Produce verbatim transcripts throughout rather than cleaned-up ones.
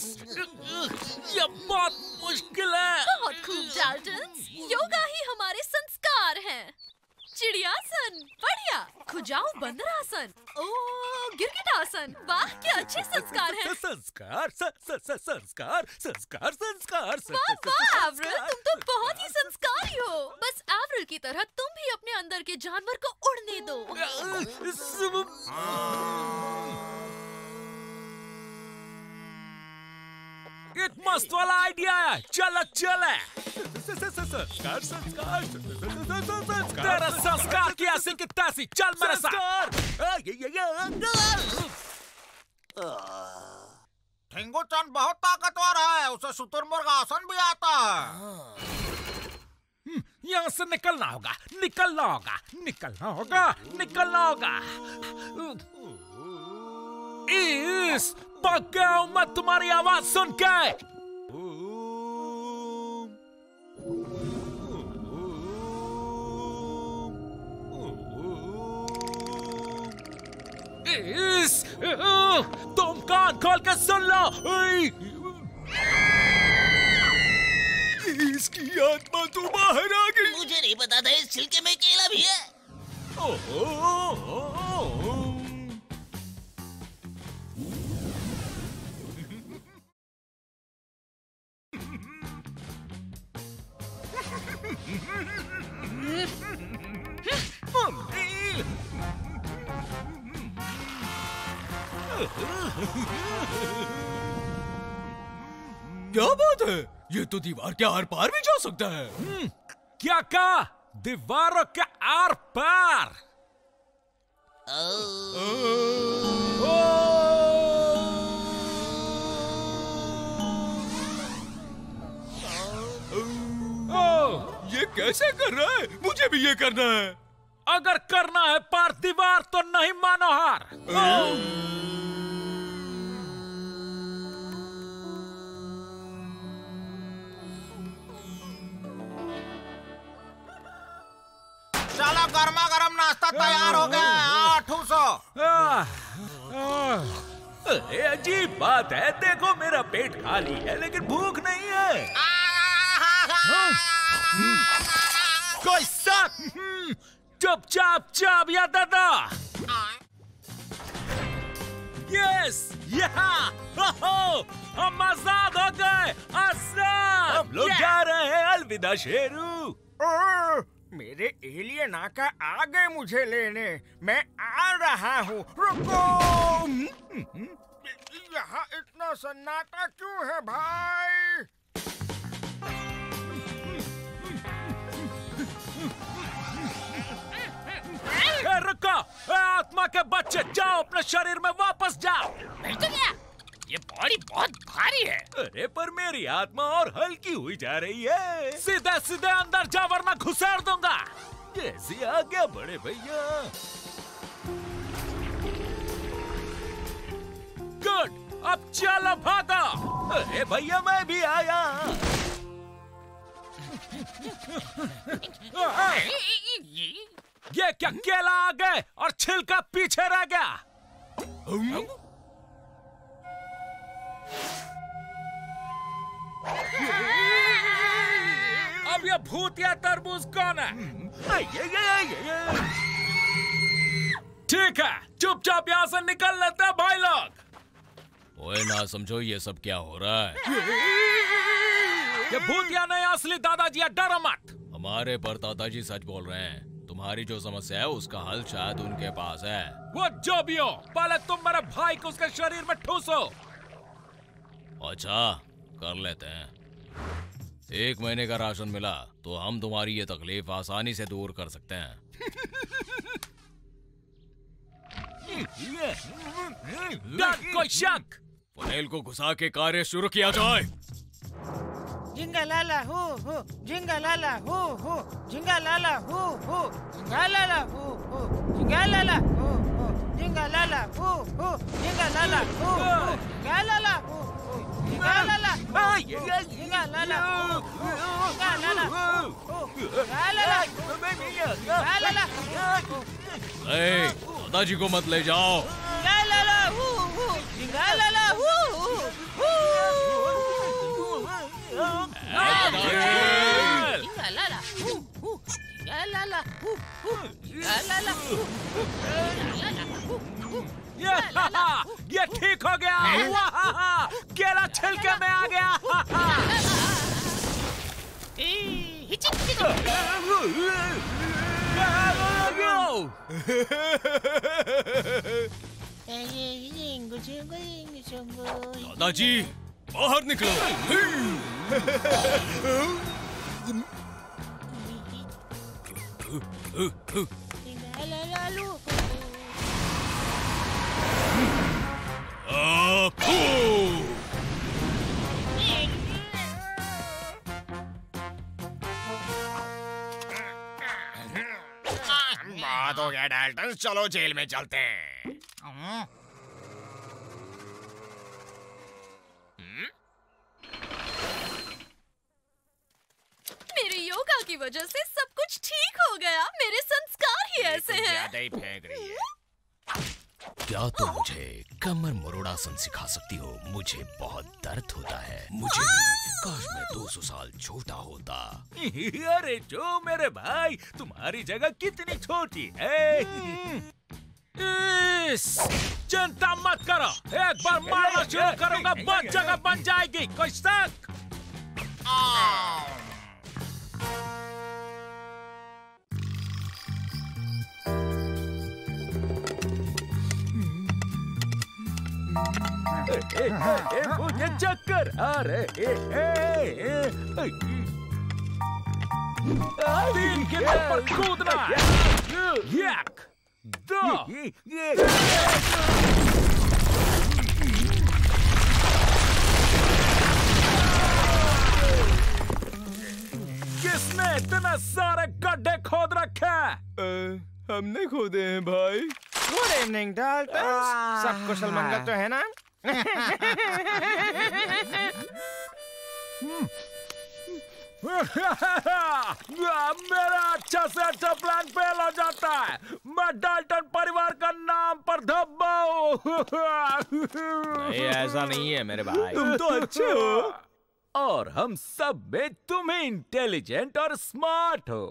ये बहुत मुश्किल है। बहुत खूब डाल्टन्स, योगा ही हमारे संस्कार हैं। चिड़ियासन, बढ़िया। खुजाऊ बंदरासन, ओ गिरगिटासन, वाह क्या अच्छे संस्कार हैं। संस्कार संस्कार संस्कार संस्कार संस्कार। वाह वाह एवरिल, तुम तो बहुत ही संस्कारी हो। बस एवरिल की तरह तुम भी अपने अंदर के जानवर को उड़ने दो। एक मस्त वाला आइडिया है, चलो चले। संस्कार संस्कार संस्कार, तेरा संस्कार की ऐसी की तैसी, चल मेरे साथ। ठेंगो-चान बहुत ताकतवर है, उसे शुतुरमुर्ग आसन भी आता है। यहाँ से निकलना होगा, निकलना होगा, निकलना होगा, निकलना होगा। इस पक गया हूं मैं तुम्हारी आवाज सुन के। इस तुम कान खोल के सुन लो। इसकी आत्मा तो बाहर आ गई। मुझे नहीं पता था इस छिलके में केला भी है। क्या बात है, ये तो दीवार के आर पार भी जा सकता है। क्या कहा? दीवारों के आर पार। ये कैसे कर रहा है? मुझे भी ये करना है। अगर करना है पार दीवार तो नहीं मानो हार। चलो गर्मा गर्म नाश्ता तैयार हो गया है, ठूसो। अरे अजीब बात है, देखो मेरा पेट खाली है लेकिन भूख नहीं है। कोई शक? चुपचाप चाप या दादा। यस, यहाँ हम आजाद हो गए, आजाद। हम लोग जा रहे हैं, अलविदा शेरू। मेरे एलियन आका आ गए मुझे लेने, मैं आ रहा हूँ, रुको। यहाँ इतना सन्नाटा क्यों है भाई? ए, रुको, ए, आत्मा के बच्चे, जाओ अपने शरीर में वापस जाओ। नहीं तो क्या? ये बॉडी बहुत भारी है। अरे पर मेरी आत्मा और हल्की हुई जा रही है। सीधे सीधे अंदर जा वरना घुसेड़ दूंगा। कैसी आ गया बड़े भैया। गुड, अब चलो भागो। अरे भैया मैं भी आया। ये क्या केला आ गए और छिलका पीछे रह गया। अब ये भूतिया तरबूज कौन है? ठीक है, चुपचाप यहाँ से निकल लेते हैं भाई लोग। ओए ना समझो ये सब क्या हो रहा है। ये भूतिया नहीं असली दादाजी है, डरो मत। हमारे पर दादाजी सच बोल रहे हैं। तुम्हारी जो समस्या है उसका हल शायद उनके पास है। वो जो भी हो, पहले तुम मेरे भाई को उसके शरीर में ठूसो। अच्छा, कर लेते हैं। एक महीने का राशन मिला तो हम तुम्हारी ये तकलीफ आसानी से दूर कर सकते हैं। कोई शक? फनेल को घुसा के कार्य शुरू किया जाए। जिंगा लाला हो हो, जिंगा लाला हो हो, जिंगा लाला हो हो, जिंगा लाला हो हो, जिंगा लाला हो हो, जिंगा लाला हो हो, जिंगा लाला हो हो, जिंगा लाला हो हो, जिंगा लाला हो हो, जिंगा लाला हो हो, जिंगा लाला हो हो, जिंगा लाला, जिंगा लाला हो। ए, दादाजी को मत ले जाओ। जिंगा लाला हो हो, जिंगा लाला हो हो, ये ये ठीक हो गया। वाह, केला छिलके में आ गया। दादाजी बाहर निकलो। बात हो गया डाल्टन, चलो जेल में चलते हैं। मेरे योगा की वजह से सब कुछ ठीक हो गया। मेरे संस्कार ही ऐसे हैं। ज्यादा ही फेंक रही है। क्या तुम मुझे कमर मुरोड़ासन सिखा सकती हो? मुझे बहुत दर्द होता है। मुझे भी काश मैं दो सौ साल छोटा होता। अरे जो मेरे भाई, तुम्हारी जगह कितनी छोटी है। इस, चिंता मत करो, एक बार मारना शुरू करूंगा, बस जगह बन जाएगी। कोई शक? ए, ए, ए, ए, मुझे चक्कर आ रहे हैं। तीन के ऊपर कूदना। एक, दो, किसने इतने सारे गड्ढे खोद रखे? हमने खोदे हैं भाई। गुड इवनिंग डाल्टन, सब कुशल मंगल तो है ना? मेरा अच्छा से अच्छा प्लान फेल हो जाता है। मैं डाल्टन परिवार का नाम पर धब्बा हूँ। नहीं, ऐसा नहीं है मेरे भाई। तुम तो अच्छे हो और हम सब में तुम ही इंटेलिजेंट और स्मार्ट हो।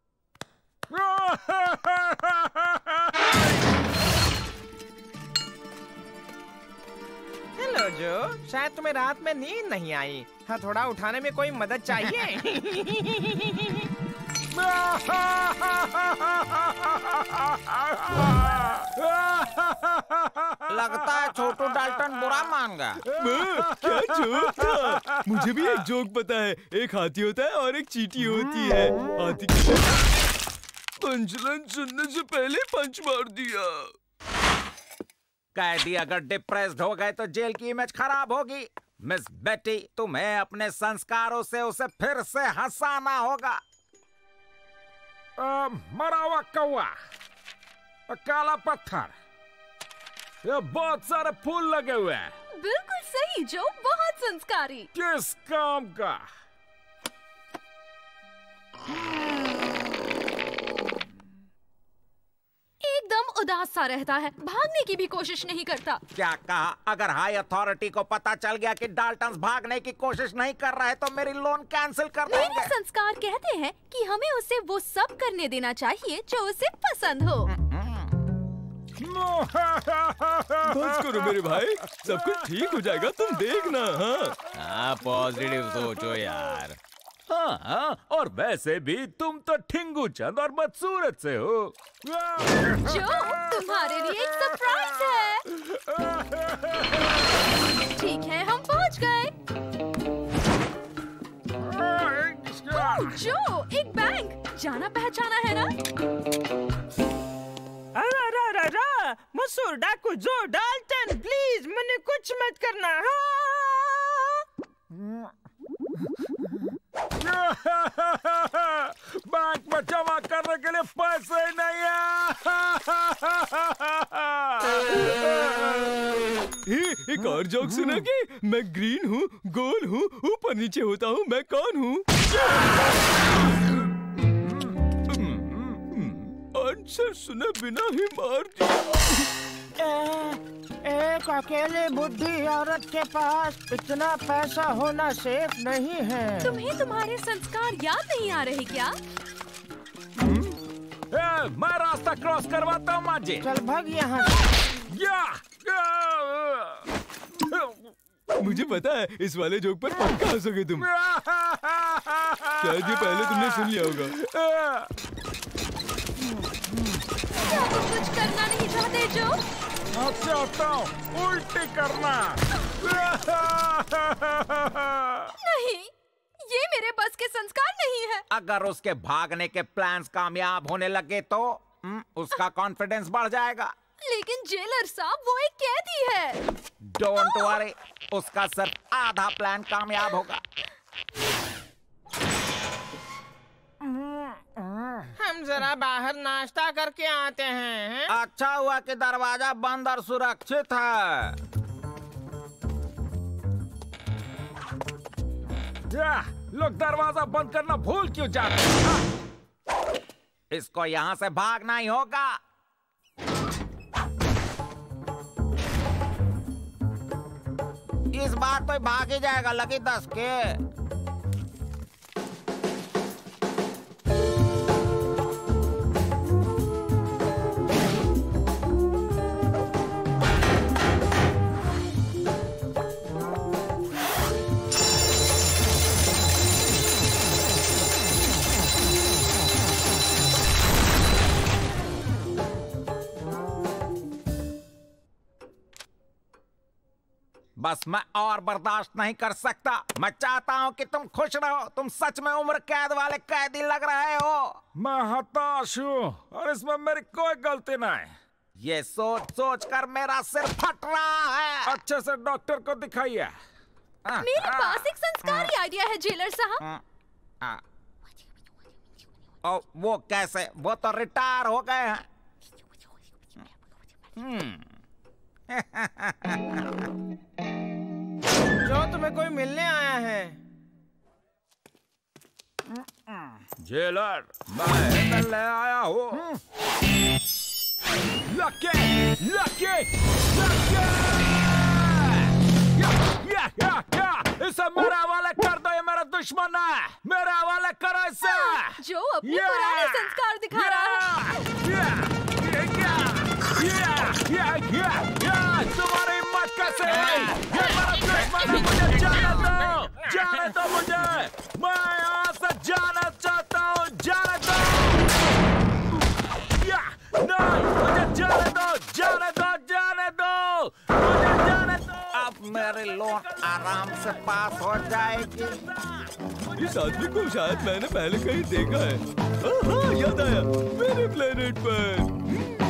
हेलो जो, शायद तुम्हें रात में नींद नहीं आई। हाँ, थोड़ा उठाने में कोई मदद चाहिए? लगता है छोटू डाल्टन बुरा मान गया। क्या जोक था? मुझे भी एक जोक पता है। एक हाथी होता है और एक चींटी होती है। हाथी की पंचलाइन सुनने से पहले पंच मार दिया। कैदी अगर डिप्रेस्ड हो गए तो जेल की इमेज खराब होगी। मिस बेटी, तुम्हें अपने संस्कारों से उसे फिर से हंसाना होगा। आ, मरा हुआ कौवा, काला पत्थर, ये बहुत सारे फूल लगे हुए हैं। बिल्कुल सही जो, बहुत संस्कारी। किस काम का? एकदम उदास सा रहता है, भागने की भी कोशिश नहीं करता। क्या कहा? अगर हाई अथॉरिटी को पता चल गया कि डाल्टन भागने की कोशिश नहीं कर रहा है तो मेरी लोन कैंसिल कर देंगे। मेरे संस्कार कहते हैं कि हमें उसे वो सब करने देना चाहिए जो उसे पसंद हो। बस करो मेरे भाई, सब कुछ ठीक हो जाएगा, तुम देखना। हाँ हाँ, पॉजिटिव सोचो यार। हाँ हाँ, और वैसे भी तुम तो ठिंगू चंद और बदसूरत से हो। जो तुम्हारे लिए एक सरप्राइज है। ठीक है, हम पहुंच गए। जो एक बैंक, जाना पहचाना है ना? अरे अरे अरे अरे, मसूर डाकू जो डाल्टन, प्लीज मुझे कुछ मत करना। बैंक में जमा करने के लिए पैसे ही नहीं है। एक और जोक सुना कि मैं ग्रीन हूँ, गोल हूँ, ऊपर नीचे होता हूँ, मैं कौन हूँ? आंसर सुने बिना ही मार दिया। ए, एक अकेले बुढ़ी औरत के पास इतना पैसा होना सेफ नहीं है। तुम्हें तुम्हारे संस्कार याद नहीं आ रहे क्या? ए, मैं रास्ता क्रॉस करवाता हूँ माँ जी। चल भाग यहाँ। या, या, मुझे पता है इस वाले जोक पर पक्का हंसोगे तुम। शायद ये पहले तुमने सुन लिया होगा। क्या तुम कुछ करना नहीं चाहते जो? आपसे आता हूँ उल्टी करना। नहीं, ये मेरे बस के संस्कार नहीं है। अगर उसके भागने के प्लान्स कामयाब होने लगे तो हम्म, उसका कॉन्फिडेंस बढ़ जाएगा। लेकिन जेलर साहब वो एक कैदी है। डोंट वरी, उसका सिर्फ आधा प्लान कामयाब होगा। हम जरा बाहर नाश्ता करके आते हैं, हैं? अच्छा हुआ कि दरवाजा बंद और सुरक्षित है। या, लोग दरवाजा बंद करना भूल क्यों जाते हैं? इसको यहाँ से भागना ही होगा। इस बार तो भाग ही जाएगा लकी दस के। बस मैं और बर्दाश्त नहीं कर सकता। मैं चाहता हूँ कि तुम खुश रहो। तुम सच में उम्र कैद वाले कैदी लग रहे हो। मैं हताश हूँ और इसमें मेरी कोई गलती नहीं। ये सोच सोच कर मेरा सिर फट रहा है। अच्छे से डॉक्टर को दिखाइए। मेरे पास एक संस्कारी आइडिया है जेलर साहब। ओ, वो कैसे? वो तो रिटायर हो गए हैं। हम्म जो तुम्हें कोई मिलने आया है। जेलर, मैं मिलने आया हूँ। Lucky, lucky, lucky! Yeah, yeah, yeah, या! इसे मेरे हवाले कर दो, ये मेरा दुश्मन है। मेरे हवाले करो इसे। जो अपने पुराने संस्कार दिखा रहा है। तुम्हारी हिम्मत कैसे? ये मेरा दुश्मन है, मुझे जाने दो, जाने दो मुझे। मैं यहाँ से जाना चाहता हूँ, जाने दो। या, नहीं, मुझे जाने दो, जाने दो, जाने दो, मुझे जाने दो। अब मेरी लोन आराम से पास हो जाएगी। इस आदमी को शायद मैंने पहले कहीं देखा है। हाँ, याद आया, मेरे प्लेनेट पर।